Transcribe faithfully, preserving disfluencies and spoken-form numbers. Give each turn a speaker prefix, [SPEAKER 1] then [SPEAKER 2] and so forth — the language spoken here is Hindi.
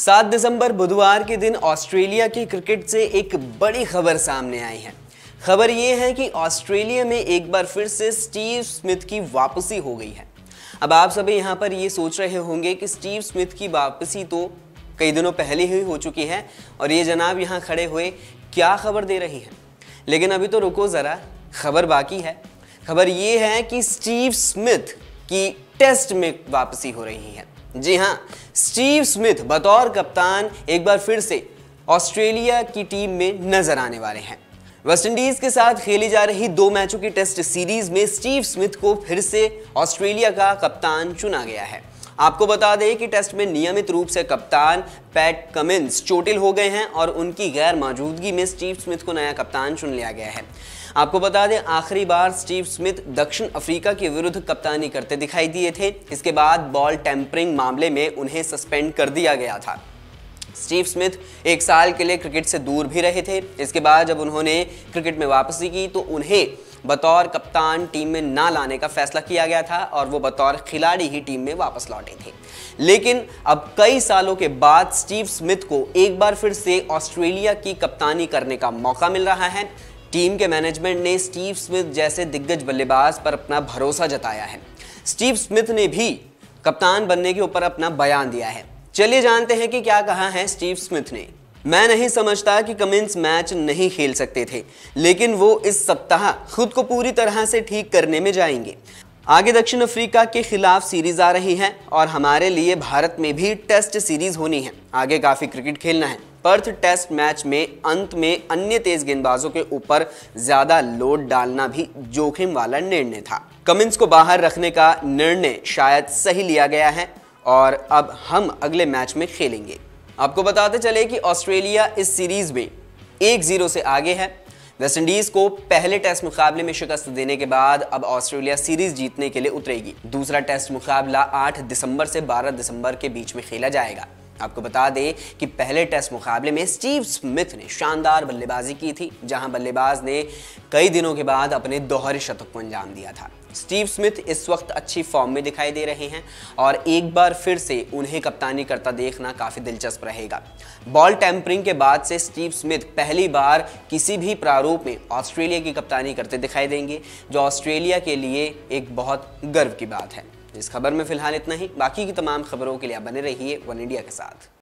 [SPEAKER 1] सात दिसंबर बुधवार के दिन ऑस्ट्रेलिया की क्रिकेट से एक बड़ी खबर सामने आई है। खबर ये है कि ऑस्ट्रेलिया में एक बार फिर से स्टीव स्मिथ की वापसी हो गई है। अब आप सभी यहाँ पर ये सोच रहे होंगे कि स्टीव स्मिथ की वापसी तो कई दिनों पहले ही हो चुकी है और ये जनाब यहाँ खड़े हुए क्या खबर दे रही है। लेकिन अभी तो रुको ज़रा, खबर बाकी है। खबर ये है कि स्टीव स्मिथ की टेस्ट में वापसी हो रही है। जी हाँ, स्टीव स्मिथ बतौर कप्तान एक बार फिर से ऑस्ट्रेलिया की टीम में नजर आने वाले हैं। वेस्टइंडीज के साथ खेली जा रही दो मैचों की टेस्ट सीरीज में स्टीव स्मिथ को फिर से ऑस्ट्रेलिया का कप्तान चुना गया है। आपको बता दें कि टेस्ट में नियमित रूप से कप्तान पैट कमिंस चोटिल हो गए हैं और उनकी गैर मौजूदगी में स्टीव स्मिथ को नया कप्तान चुन लिया गया है। आपको बता दें आखिरी बार स्टीव स्मिथ दक्षिण अफ्रीका के विरुद्ध कप्तानी करते दिखाई दिए थे। इसके बाद बॉल टेम्परिंग मामले में उन्हें सस्पेंड कर दिया गया था। स्टीव स्मिथ एक साल के लिए क्रिकेट से दूर भी रहे थे। इसके बाद जब उन्होंने क्रिकेट में वापसी की तो उन्हें बतौर कप्तान टीम में ना लाने का फैसला किया गया था और वो बतौर खिलाड़ी ही टीम में वापस लौटे थे। लेकिन अब कई सालों के बाद स्टीव स्मिथ को एक बार फिर से ऑस्ट्रेलिया की कप्तानी करने का मौका मिल रहा है। टीम के मैनेजमेंट ने स्टीव स्मिथ जैसे दिग्गज बल्लेबाज पर अपना भरोसा जताया है। स्टीव स्मिथ ने भी कप्तान बनने के ऊपर अपना बयान दिया है। चलिए जानते हैं कि क्या कहा है स्टीव स्मिथ ने। मैं नहीं समझता कि कमिंस मैच नहीं खेल सकते थे, लेकिन वो इस सप्ताह खुद को पूरी तरह से ठीक करने में जाएंगे। आगे दक्षिण अफ्रीका के खिलाफ सीरीज आ रही है और हमारे लिए भारत में भी टेस्ट सीरीज होनी है। आगे काफी क्रिकेट खेलना है। पर्थ टेस्ट मैच में अंत में अन्य तेज गेंदबाजों के ऊपर ज्यादा लोड डालना भी जोखिम वाला निर्णय था। कमिंस को बाहर रखने का निर्णय शायद सही लिया गया है और अब हम अगले मैच में खेलेंगे। आपको बताते चले कि ऑस्ट्रेलिया इस सीरीज में एक जीरो से आगे है। वेस्टइंडीज को पहले टेस्ट मुकाबले में शिकस्त देने के बाद अब ऑस्ट्रेलिया सीरीज जीतने के लिए उतरेगी। दूसरा टेस्ट मुकाबला आठ दिसंबर से बारह दिसंबर के बीच में खेला जाएगा। आपको बता दें कि पहले टेस्ट मुकाबले में स्टीव स्मिथ ने शानदार बल्लेबाजी की थी, जहां बल्लेबाज ने कई दिनों के बाद अपने दोहरे शतक को अंजाम दिया था। स्टीव स्मिथ इस वक्त अच्छी फॉर्म में दिखाई दे रहे हैं और एक बार फिर से उन्हें कप्तानी करता देखना काफ़ी दिलचस्प रहेगा। बॉल टेम्परिंग के बाद से स्टीव स्मिथ पहली बार किसी भी प्रारूप में ऑस्ट्रेलिया की कप्तानी करते दिखाई देंगे, जो ऑस्ट्रेलिया के लिए एक बहुत गर्व की बात है। इस खबर में फिलहाल इतना ही। बाकी की तमाम खबरों के लिए आप बने रहिए वन इंडिया के साथ।